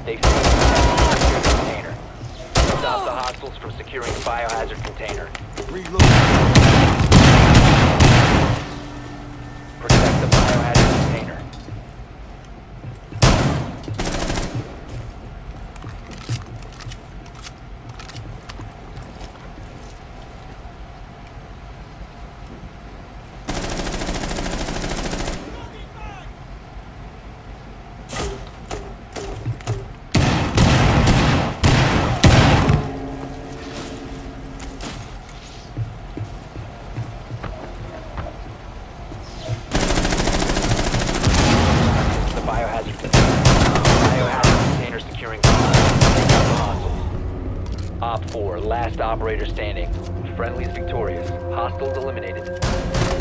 They failed to secure the container. Stop the hostiles from securing the biohazard container. Reload. Protect the biohazard container. Op 4, last operator standing. Friendly's victorious. Hostiles eliminated.